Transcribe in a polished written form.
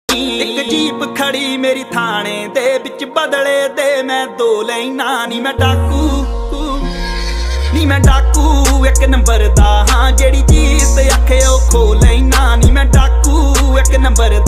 एक जीप खड़ी मेरी थाने दे बिच बदले दे मैं दो लैना नी मैं डाकू नी मैं डाकू एक नंबर दा हाँ जेड़ी चीज आखे ओ खो लैना नी मैं डाकू एक नंबर